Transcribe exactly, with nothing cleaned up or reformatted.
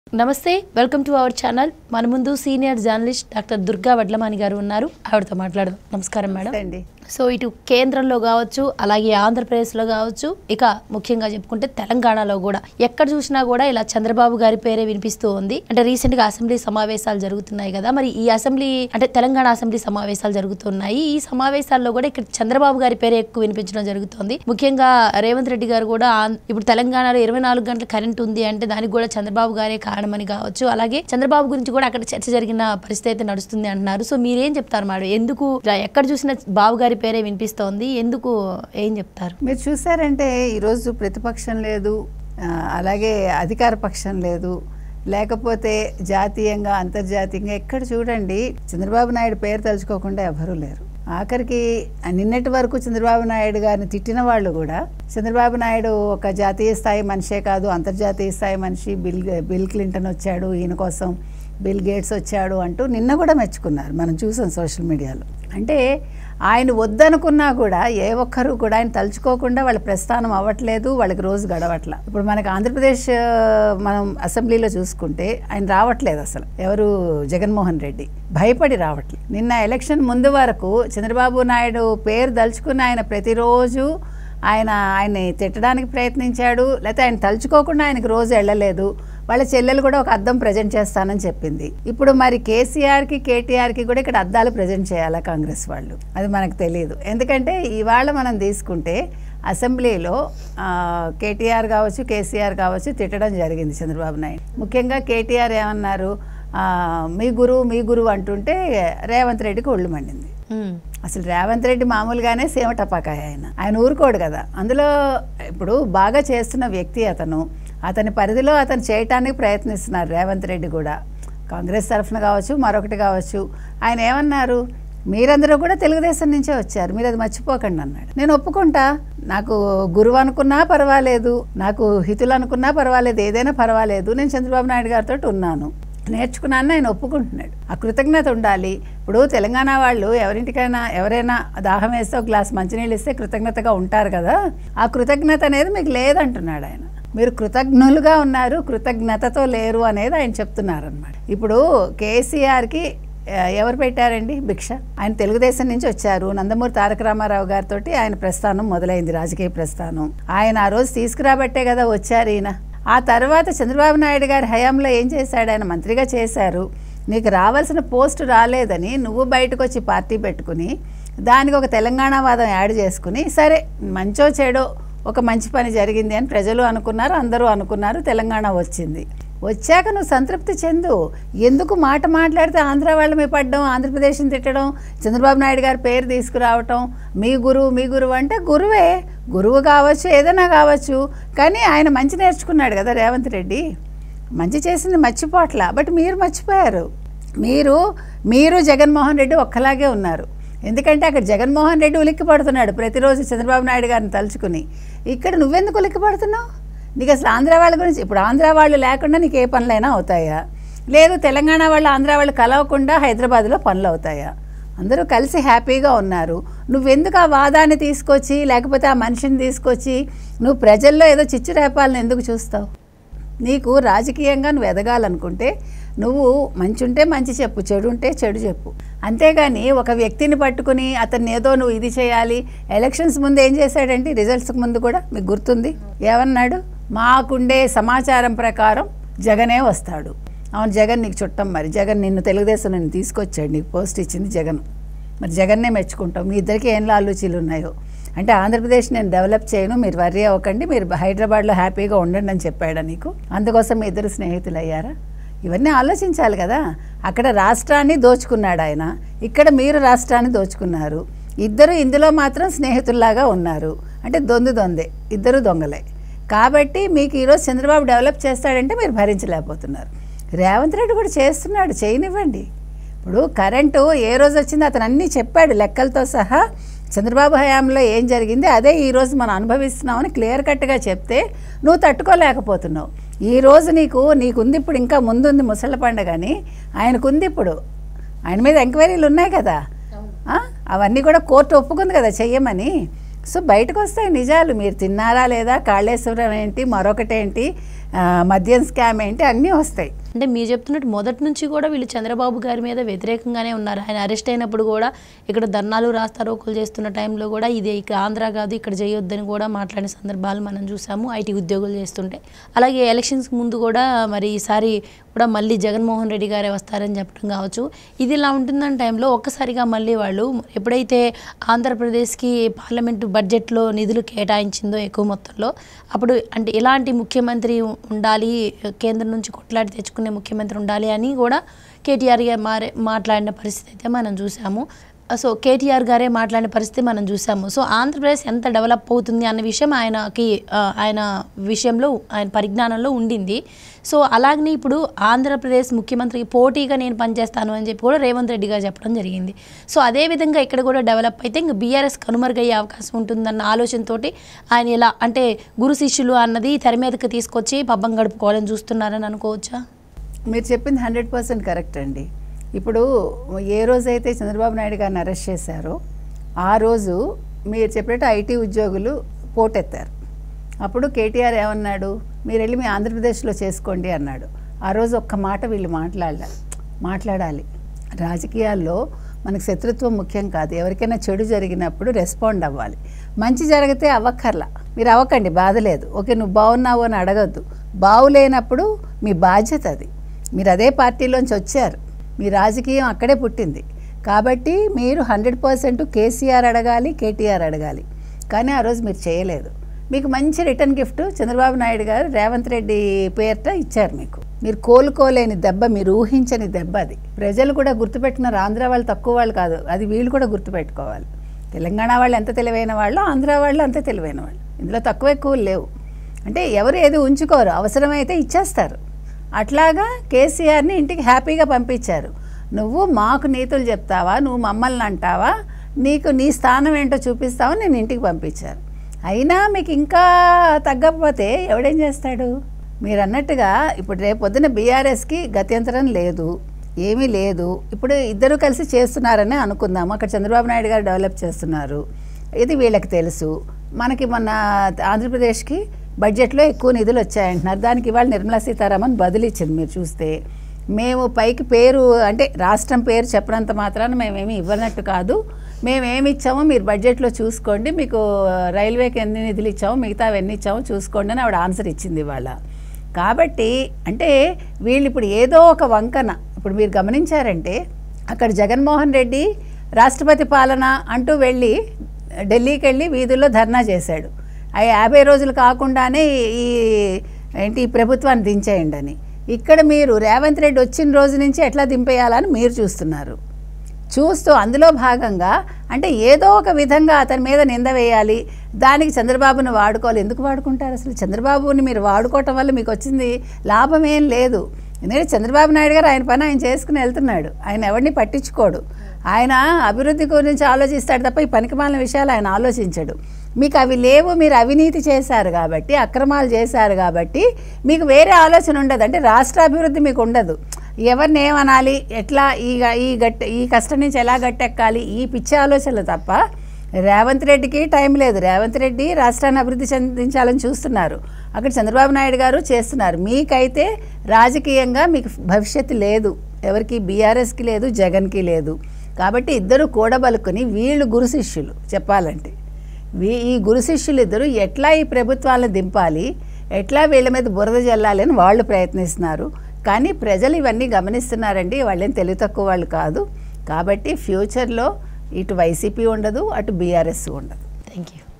నమస్తే welcome to our channel మన ముందు senior journalist doctor Durga Vadlamani garu ఉన్నారు ఆవిడతో మాట్లాడదాం నమస్కారం మేడం అండి సో ఇటు కేంద్రంలో కావచ్చు అలాగే ఆంధ్రప్రదేశ్లో కావచ్చు ఇక ముఖ్యంగా చెప్పుకుంటే తెలంగాణలో కూడా ఎక్కడ చూసినా కూడా ఇలా చంద్రబాబు గారి పేరే వినిపిస్తూ ఉంది అంటే రీసెంట్ గా అసెంబ్లీ సమావేశాలు జరుగుతున్నాయి కదా మరి ఈ అసెంబ్లీ అంటే తెలంగాణ అసెంబ్లీ సమావేశాలు జరుగుతున్నాయి ఈ సమావేశాల్లో కూడా ఇక్కడ చంద్రబాబు గారి పేరే ఎక్కువ వినిపించడం జరుగుతుంది ముఖ్యంగా రేవంత్ రెడ్డి గారు కూడా ఇప్పుడు తెలంగాణలో ఇరవై నాలుగు గంటల కరెంట్ ఉంది అంటే దానికి కూడా చంద్రబాబు గారే కారణమని కావచ్చు అలాగే చంద్రబాబు గురించి కూడా అక్కడ చర్చ జరిగిన పరిస్థితి అయితే నడుస్తుంది అంటున్నారు సో మీరేం చెప్తారు మేడం ఎందుకు ఎక్కడ చూసినా బాబు గారి పేరే వినిపిస్తోంది ఎందుకు ఏం చెప్తారు మీరు చూసారంటే ఈరోజు ప్రతిపక్షం లేదు అలాగే అధికార పక్షం లేదు లేకపోతే జాతీయంగా అంతర్జాతీయంగా ఎక్కడ చూడండి చంద్రబాబు నాయుడు పేరు తలుచుకోకుండా ఎవరూ లేరు ఆఖరికి నిన్నటి వరకు చంద్రబాబు నాయుడు గారిని తిట్టిన వాళ్ళు కూడా చంద్రబాబు నాయుడు ఒక జాతీయ స్థాయి మనిషే కాదు అంతర్జాతీయ స్థాయి మనిషి బిల్ బిల్ క్లింటన్ వచ్చాడు ఈయన కోసం బిల్ గేట్స్ వచ్చాడు అంటూ నిన్న కూడా మెచ్చుకున్నారు మనం చూసాం సోషల్ మీడియాలో అంటే ఆయన వద్దనుకున్నా కూడా ఏ ఒక్కరు కూడా ఆయన తలుచుకోకుండా వాళ్ళ ప్రస్థానం అవ్వట్లేదు వాళ్ళకి రోజు గడవట్ల ఇప్పుడు మనకు ఆంధ్రప్రదేశ్ మనం అసెంబ్లీలో చూసుకుంటే ఆయన రావట్లేదు అసలు ఎవరు జగన్మోహన్ రెడ్డి భయపడి రావట్లేదు నిన్న ఎలక్షన్ ముందు వరకు చంద్రబాబు నాయుడు పేరు దలుచుకుని ఆయన ప్రతిరోజు ఆయన ఆయన్ని తిట్టడానికి ప్రయత్నించాడు లేకపోతే ఆయన తలుచుకోకుండా ఆయనకు రోజు వెళ్ళలేదు వాళ్ళ చెల్లెలు కూడా ఒక అద్దం ప్రజెంట్ చేస్తానని చెప్పింది ఇప్పుడు మరి కేసీఆర్కి కేటీఆర్కి కూడా ఇక్కడ అద్దాలు ప్రజెంట్ చేయాలా కాంగ్రెస్ వాళ్ళు అది మనకు తెలియదు ఎందుకంటే ఇవాళ మనం తీసుకుంటే అసెంబ్లీలో కేటీఆర్ కావచ్చు కేసీఆర్ కావచ్చు తిట్టడం జరిగింది చంద్రబాబు నాయుడు ముఖ్యంగా కేటీఆర్ ఏమన్నారు మీ గురువు మీ గురువు అంటుంటే రేవంత్ రెడ్డికి ఒళ్ళు మండింది అసలు రేవంత్ రెడ్డి మామూలుగానే సేమ టపాకాయ ఆయన ఆయన ఊరుకోడు కదా అందులో ఇప్పుడు బాగా చేస్తున్న వ్యక్తి అతను అతని పరిధిలో అతను చేయటానికి ప్రయత్నిస్తున్నారు రేవంత్ రెడ్డి కూడా కాంగ్రెస్ తరఫున కావచ్చు మరొకటి కావచ్చు ఆయన ఏమన్నారు మీరందరూ కూడా తెలుగుదేశం నుంచే వచ్చారు మీరు అది మర్చిపోకండి అన్నాడు నేను ఒప్పుకుంటా నాకు గురువు అనుకున్నా పర్వాలేదు నాకు హితులు అనుకున్నా పర్వాలేదు ఏదైనా పర్వాలేదు నేను చంద్రబాబు నాయుడు గారితో ఉన్నాను నేర్చుకున్నాను ఆయన ఒప్పుకుంటున్నాడు ఆ కృతజ్ఞత ఉండాలి ఇప్పుడు తెలంగాణ వాళ్ళు ఎవరింటికైనా ఎవరైనా దాహం వేస్తే ఒక గ్లాస్ మంచినీళ్ళు ఇస్తే కృతజ్ఞతగా ఉంటారు కదా ఆ కృతజ్ఞత అనేది మీకు లేదంటున్నాడు ఆయన మీరు కృతజ్ఞులుగా ఉన్నారు కృతజ్ఞతతో లేరు అనేది ఆయన చెప్తున్నారు అనమాట ఇప్పుడు కేసీఆర్కి ఎవరు పెట్టారండి భిక్ష ఆయన తెలుగుదేశం నుంచి వచ్చారు నందమూరి తారక రామారావు గారితో ఆయన ప్రస్థానం మొదలైంది రాజకీయ ప్రస్థానం ఆయన ఆ రోజు తీసుకురాబట్టే కదా వచ్చారు ఈయన ఆ తర్వాత చంద్రబాబు నాయుడు గారి హయాంలో ఏం చేశాడు ఆయన మంత్రిగా చేశారు నీకు రావాల్సిన పోస్టు రాలేదని నువ్వు బయటకు వచ్చి పార్టీ పెట్టుకుని దానికి ఒక తెలంగాణ వాదం యాడ్ చేసుకుని సరే మంచో చెడో ఒక మంచి పని జరిగింది అని ప్రజలు అనుకున్నారు అందరూ అనుకున్నారు తెలంగాణ వచ్చింది వచ్చాక నువ్వు సంతృప్తి చెందు ఎందుకు మాట మాట్లాడితే ఆంధ్ర వాళ్ళ మీద పడ్డం ఆంధ్రప్రదేశ్ని తిట్టడం చంద్రబాబు నాయుడు గారి పేరు తీసుకురావటం మీ గురువు మీ గురువు అంటే గురువే గురువు కావచ్చు ఏదైనా కావచ్చు కానీ ఆయన మంచి నేర్చుకున్నాడు కదా రేవంత్ రెడ్డి మంచి చేసింది మర్చిపోట్లా బట్ మీరు మర్చిపోయారు మీరు మీరు జగన్మోహన్ రెడ్డి ఒక్కలాగే ఉన్నారు ఎందుకంటే అక్కడ జగన్మోహన్ రెడ్డి ఉలిక్కి పడుతున్నాడు ప్రతిరోజు చంద్రబాబు నాయుడు గారిని తలుచుకుని ఇక్కడ నువ్వెందుకు ఉలిక్కి పడుతున్నావు నీకు అసలు ఆంధ్ర వాళ్ళ గురించి ఇప్పుడు ఆంధ్ర వాళ్ళు లేకుండా నీకు ఏ పనులైనా అవుతాయా లేదు తెలంగాణ వాళ్ళు ఆంధ్ర వాళ్ళు కలవకుండా హైదరాబాద్లో పనులు అవుతాయా అందరూ కలిసి హ్యాపీగా ఉన్నారు నువ్వెందుకు ఆ వాదాన్ని తీసుకొచ్చి లేకపోతే ఆ మనిషిని తీసుకొచ్చి నువ్వు ప్రజల్లో ఏదో చిచ్చు రేపాలని ఎందుకు చూస్తావు నీకు రాజకీయంగా నువ్వు ఎదగాలనుకుంటే నువ్వు మంచి ఉంటే మంచి చెప్పు చెడు ఉంటే చెడు చెప్పు అంతేగాని ఒక వ్యక్తిని పట్టుకుని అతన్ని ఏదో నువ్వు ఇది చేయాలి ఎలక్షన్స్ ముందు ఏం చేశాడంటే రిజల్ట్స్కి ముందు కూడా మీకు గుర్తుంది ఏమన్నాడు మాకుండే సమాచారం ప్రకారం జగనే వస్తాడు అవును జగన్ నీకు చుట్టం మరి జగన్ నిన్ను తెలుగుదేశం నిన్ను తీసుకొచ్చాడు నీకు పోస్ట్ ఇచ్చింది జగన్ మరి జగన్నే మెచ్చుకుంటావు మీ ఇద్దరికి ఏం ఆలోచనలు ఉన్నాయో అంటే ఆంధ్రప్రదేశ్ నేను డెవలప్ చేయను మీరు వర్రీ అవ్వకండి మీరు హైదరాబాద్లో హ్యాపీగా ఉండండి అని చెప్పాడా నీకు అందుకోసం మీ ఇద్దరు స్నేహితులు అయ్యారా ఇవన్నీ ఆలోచించాలి కదా అక్కడ రాష్ట్రాన్ని దోచుకున్నాడు ఆయన ఇక్కడ మీరు రాష్ట్రాన్ని దోచుకున్నారు ఇద్దరు ఇందులో మాత్రం స్నేహితుల్లాగా ఉన్నారు అంటే దొందు దొందే ఇద్దరు దొంగలే కాబట్టి మీకు ఈరోజు చంద్రబాబు డెవలప్ చేస్తాడంటే మీరు భరించలేకపోతున్నారు రేవంత్ రెడ్డి కూడా చేస్తున్నాడు చేయనివ్వండి ఇప్పుడు కరెంటు ఏ రోజు వచ్చిందో అతను అన్నీ చెప్పాడు లెక్కలతో సహా చంద్రబాబు హయాంలో ఏం జరిగింది అదే ఈరోజు మనం అనుభవిస్తున్నామని క్లియర్ కట్గా చెప్తే నువ్వు తట్టుకోలేకపోతున్నావు ఈరోజు నీకు నీకుంది ఇప్పుడు ఇంకా ముందుంది ముసళ్ళ పండుగ అని ఆయనకుంది ఇప్పుడు ఆయన మీద ఎంక్వైరీలు ఉన్నాయి కదా అవన్నీ కూడా కోర్టు ఒప్పుకుంది కదా చెయ్యమని సో బయటకు వస్తాయి నిజాలు మీరు తిన్నారా లేదా కాళేశ్వరం ఏంటి మరొకటేంటి మద్యం స్కామ్ ఏంటి, అన్నీ వస్తాయి. అంటే మీరు చెప్తున్నట్టు మొదటి నుంచి కూడా వీళ్ళు చంద్రబాబు గారి మీద వ్యతిరేకంగానే ఉన్నారు. ఆయన అరెస్ట్ అయినప్పుడు కూడా ఇక్కడ ధర్నాలు రాస్తారోకులు చేస్తున్న టైంలో కూడా ఇది ఇక్కడ ఆంధ్ర కాదు, ఇక్కడ చేయొద్దని కూడా మాట్లాడిన సందర్భాలు మనం చూసాము ఐటీ ఉద్యోగులు చేస్తుంటే. అలాగే ఎలక్షన్స్కి ముందు కూడా మరి ఈసారి కూడా మళ్ళీ జగన్మోహన్ రెడ్డి గారే వస్తారని చెప్పడం కావచ్చు. ఇది ఇలా ఉంటుందన్న టైంలో ఒక్కసారిగా మళ్ళీ వాళ్ళు ఎప్పుడైతే ఆంధ్రప్రదేశ్కి పార్లమెంటు బడ్జెట్లో నిధులు కేటాయించిందో ఎక్కువ మొత్తంలో, అప్పుడు అంటే ఇలాంటి ముఖ్యమంత్రి ఉండాలి, కేంద్రం నుంచి కొట్లాడి తెచ్చుకునే ముఖ్యమంత్రి ఉండాలి అని కూడా కేటీఆర్ గారు మారే మాట్లాడిన పరిస్థితి అయితే మనం చూసాము. సో కేటీఆర్ గారే మాట్లాడిన పరిస్థితి మనం చూసాము. సో ఆంధ్రప్రదేశ్ ఎంత డెవలప్ అవుతుంది అన్న విషయం ఆయనకి ఆయన విషయంలో ఆయన పరిజ్ఞానంలో ఉండింది. సో అలాగనే ఇప్పుడు ఆంధ్రప్రదేశ్ ముఖ్యమంత్రికి పోటీగా నేను పనిచేస్తాను అని చెప్పి కూడా రేవంత్ రెడ్డి గారు చెప్పడం జరిగింది. సో అదేవిధంగా ఇక్కడ కూడా డెవలప్ అయితే ఇంకా బీఆర్ఎస్ కనుమరుగయ్యే అవకాశం ఉంటుందన్న ఆలోచనతో ఆయన ఇలా అంటే గురు శిష్యులు అన్నది తెర మీదకి తీసుకొచ్చి పబ్బం గడుపుకోవాలని చూస్తున్నారని అనుకోవచ్చా? మీరు చెప్పింది హండ్రెడ్ పర్సెంట్ కరెక్ట్ అండి. ఇప్పుడు ఏ రోజైతే చంద్రబాబు నాయుడు గారిని అరెస్ట్ చేశారో ఆ రోజు మీరు చెప్పినట్టు ఐటీ ఉద్యోగులు పోటెత్తారు. అప్పుడు కేటీఆర్ ఏమన్నాడు, మీరు వెళ్ళి మీ ఆంధ్రప్రదేశ్లో చేసుకోండి అన్నాడు. ఆ రోజు ఒక్క మాట వీళ్ళు మాట్లాడాలి మాట్లాడాలి రాజకీయాల్లో మనకు శత్రుత్వం ముఖ్యం కాదు. ఎవరికైనా చెడు జరిగినప్పుడు రెస్పాండ్ అవ్వాలి. మంచి జరిగితే అవ్వక్కర్లా, మీరు అవ్వకండి, బాధ లేదు, ఓకే నువ్వు బాగున్నావు అని అడగద్దు. బాగులేనప్పుడు మీ బాధ్యత అది. మీరు అదే పార్టీలోంచి వచ్చారు, మీ రాజకీయం అక్కడే పుట్టింది కాబట్టి మీరు హండ్రెడ్ పర్సెంట్ కేసీఆర్ అడగాలి, కేటీఆర్ అడగాలి. కానీ ఆ రోజు మీరు చేయలేదు. మీకు మంచి రిటర్న్ గిఫ్ట్ చంద్రబాబు నాయుడు గారు రేవంత్ రెడ్డి పేరిట ఇచ్చారు. మీకు మీరు కోలుకోలేని దెబ్బ, మీరు ఊహించని దెబ్బ అది. ప్రజలు కూడా గుర్తుపెట్టినారు. ఆంధ్ర వాళ్ళు తక్కువ వాళ్ళు కాదు, అది వీళ్ళు కూడా గుర్తుపెట్టుకోవాలి. తెలంగాణ వాళ్ళు ఎంత తెలివైన వాళ్ళు, ఆంధ్ర వాళ్ళు అంత తెలివైన వాళ్ళు. ఇందులో తక్కువ ఎక్కువ లేవు. అంటే ఎవరు ఏది ఉంచుకోరు, అవసరమైతే ఇచ్చేస్తారు. అట్లాగా కేసీఆర్ని ఇంటికి హ్యాపీగా పంపించారు. నువ్వు మాకు నీతులు చెప్తావా, నువ్వు మమ్మల్ని అంటావా, నీకు నీ స్థానం ఏంటో చూపిస్తావా, నేను ఇంటికి పంపించారు. అయినా మీకు ఇంకా తగ్గకపోతే ఎవడేం చేస్తాడు? మీరు అన్నట్టుగా ఇప్పుడు రేపు పొద్దున బీఆర్ఎస్కి గత్యంతరం లేదు, ఏమీ లేదు. ఇప్పుడు ఇద్దరు కలిసి చేస్తున్నారని అనుకుందాము. అక్కడ చంద్రబాబు నాయుడు గారు డెవలప్ చేస్తున్నారు, ఇది వీళ్ళకి తెలుసు. మనకి మొన్న ఆంధ్రప్రదేశ్కి బడ్జెట్లో ఎక్కువ నిధులు వచ్చాయంటున్నారు. దానికి ఇవాళ నిర్మలా సీతారామన్ బదులు ఇచ్చింది. మీరు చూస్తే మేము పైకి పేరు అంటే రాష్ట్రం పేరు చెప్పడంత మాత్రాన మేమేమి ఇవ్వనట్టు కాదు, మేమేమి ఇచ్చామో మీరు బడ్జెట్లో చూసుకోండి, మీకు రైల్వేకి ఎన్ని నిధులు ఇచ్చామో మిగతా ఎన్ని ఇచ్చామో చూసుకోండి అని ఆవిడ ఆన్సర్ ఇచ్చింది ఇవాళ. కాబట్టి అంటే వీళ్ళు ఇప్పుడు ఏదో ఒక వంకన, ఇప్పుడు మీరు గమనించారంటే అక్కడ జగన్మోహన్ రెడ్డి రాష్ట్రపతి పాలన అంటూ వెళ్ళి ఢిల్లీకి వెళ్ళి వీధుల్లో ధర్నా చేశాడు. ఆ యాభై రోజులు కాకుండానే ఈ ఏంటి ప్రభుత్వాన్ని దించేయండి అని. ఇక్కడ మీరు రేవంత్ రెడ్డి వచ్చిన రోజు నుంచి ఎట్లా దింపేయాలని మీరు చూస్తున్నారు. చూస్తూ అందులో భాగంగా అంటే ఏదో ఒక విధంగా అతని మీద నింద వేయాలి, దానికి చంద్రబాబుని వాడుకోవాలి. ఎందుకు వాడుకుంటారు అసలు? చంద్రబాబుని మీరు వాడుకోవటం వల్ల మీకు వచ్చింది లాభం ఏం లేదు. ఎందుకంటే చంద్రబాబు నాయుడు గారు ఆయన పని ఆయన చేసుకుని వెళ్తున్నాడు, ఆయన ఎవరిని పట్టించుకోడు. ఆయన అభివృద్ధి గురించి ఆలోచిస్తాడు తప్ప ఈ పనికిమాలిన విషయాలు ఆయన ఆలోచించడు. మీకు అవి లేవు, మీరు అవినీతి చేశారు కాబట్టి, అక్రమాలు చేశారు కాబట్టి మీకు వేరే ఆలోచన ఉండదు. అంటే రాష్ట్ర అభివృద్ధి మీకు ఉండదు. ఎవరిని ఏమనాలి, ఎట్లా ఈ ఈ గట్టె ఈ కష్టం నుంచి ఎలా గట్టెక్కాలి, ఈ పిచ్చి ఆలోచనలు తప్ప రేవంత్ రెడ్డికి టైం లేదు. రేవంత్ రెడ్డి రాష్ట్రాన్ని అభివృద్ధి చెందించాలని చూస్తున్నారు, అక్కడ చంద్రబాబు నాయుడు గారు చేస్తున్నారు. మీకైతే రాజకీయంగా మీకు భవిష్యత్తు లేదు, ఎవరికి బీఆర్ఎస్కి లేదు, జగన్కి లేదు. కాబట్టి ఇద్దరు కూడబలుకొని వీళ్ళు గురు శిష్యులు చెప్పాలంటే వీ ఈ గురు శిష్యులు ఇద్దరు ఎట్లా ఈ ప్రభుత్వాలను దింపాలి, ఎట్లా వీళ్ళ మీద బురద జల్లాలి అని వాళ్ళు ప్రయత్నిస్తున్నారు. కానీ ప్రజలు ఇవన్నీ గమనిస్తున్నారండి, వాళ్ళేం తెలివి తక్కువ వాళ్ళు కాదు. కాబట్టి ఫ్యూచర్లో ఇటు వైసీపీ ఉండదు, అటు బీఆర్ఎస్ ఉండదు. Thank you.